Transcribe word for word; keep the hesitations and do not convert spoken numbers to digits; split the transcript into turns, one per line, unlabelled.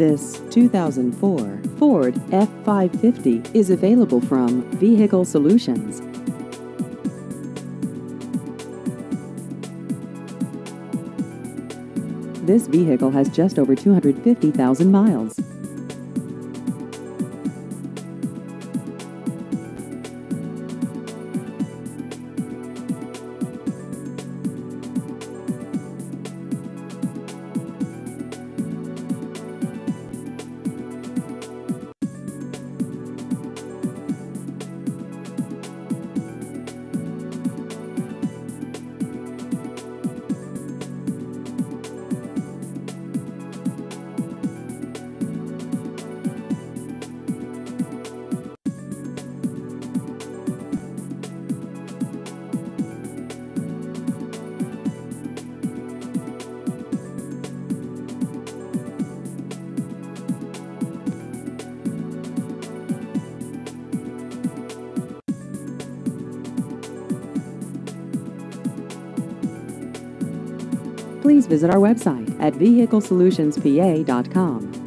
This two thousand four Ford F five fifty is available from Vehicle Solutions. This vehicle has just over two hundred fifty thousand miles. Please visit our website at vehicle solutions p a dot com.